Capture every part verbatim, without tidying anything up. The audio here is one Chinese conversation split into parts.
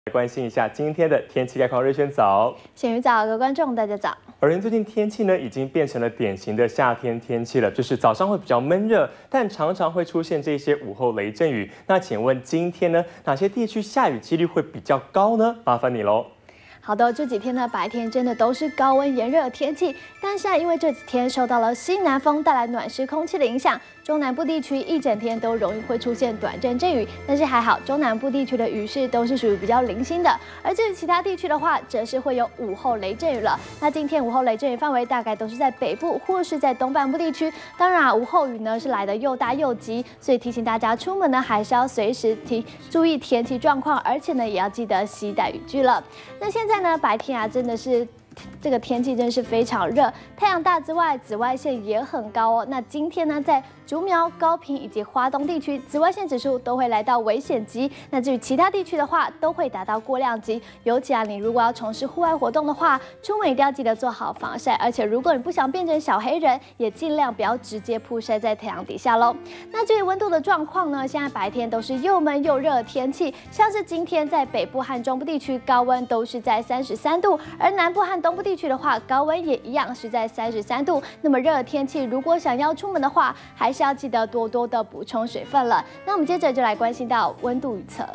关心一下今天的天气概况。瑞轩早， 咸鱼早，各位观众大家早。 而人最近天气呢，已经变成了典型的夏天天气了，就是早上会比较闷热，但常常会出现这些午后雷阵雨。那请问今天呢，哪些地区下雨几率会比较高呢？麻烦你喽。 好的，这几天呢，白天真的都是高温炎热的天气，但是啊，因为这几天受到了西南风带来暖湿空气的影响，中南部地区一整天都容易会出现短阵阵雨。但是还好，中南部地区的雨势都是属于比较零星的，而至于其他地区的话，则是会有午后雷阵雨了。那今天午后雷阵雨范围大概都是在北部或是在东半部地区。当然啊，午后雨呢是来得又大又急，所以提醒大家出门呢还是要随时提注意天气状况，而且呢也要记得携带雨具了。那现在。 现在呢，白天啊，真的是这个天气真是非常热，太阳大之外，紫外线也很高哦。那今天呢，在竹苗、高屏以及花东地区，紫外线指数都会来到危险级。那至于其他地区的话，都会达到过量级。尤其啊，你如果要从事户外活动的话，出门一定要记得做好防晒。而且，如果你不想变成小黑人，也尽量不要直接曝晒在太阳底下喽。那至于温度的状况呢，现在白天都是又闷又热的天气，像是今天在北部和中部地区高温都是在三十三度，而南部和东部地区的话，高温也一样是在三十三度。那么热的天气，如果想要出门的话，还是要记得多多的补充水分了。那我们接着就来关心到温度预测。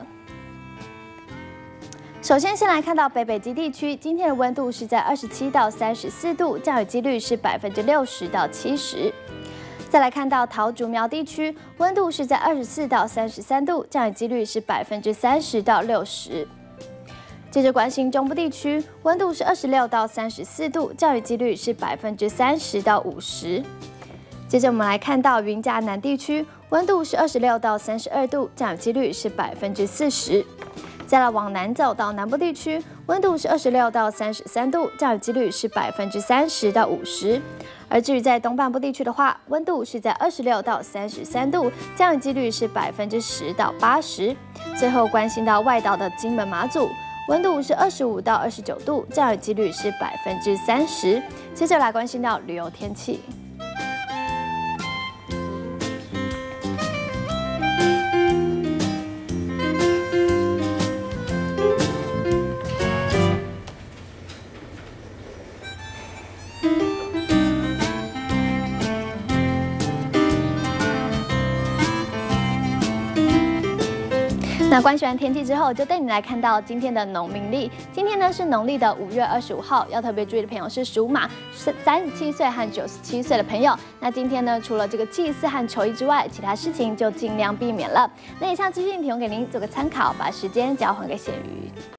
首先，先来看到北北基地区，今天的温度是在二十七到三十四度，降雨几率是百分之六十到七十。再来看到桃竹苗地区，温度是在二十四到三十三度，降雨几率是百分之三十到六十。 接着关心中部地区，温度是二十六到三十四度，降雨几率是百分之三十到五十。接着我们来看到云嘉南地区，温度是二十六到三十二度，降雨几率是百分之四十。再来往南走到南部地区，温度是二十六到三十三度，降雨几率是百分之三十到五十。而至于在东半部地区的话，温度是在二十六到三十三度，降雨几率是百分之十到八十。最后关心到外岛的金门、马祖。 温度是二十五到二十九度，降雨几率是百分之三十。接着来关心到旅游天气。 那关心完天气之后，就带你来看到今天的农民历。今天呢是农历的五月二十五号，要特别注意的朋友是属马，是三十七岁和九十七岁的朋友。那今天呢，除了这个祭祀和求医之外，其他事情就尽量避免了。那以上资讯提供给您做个参考，把时间交还给咸鱼。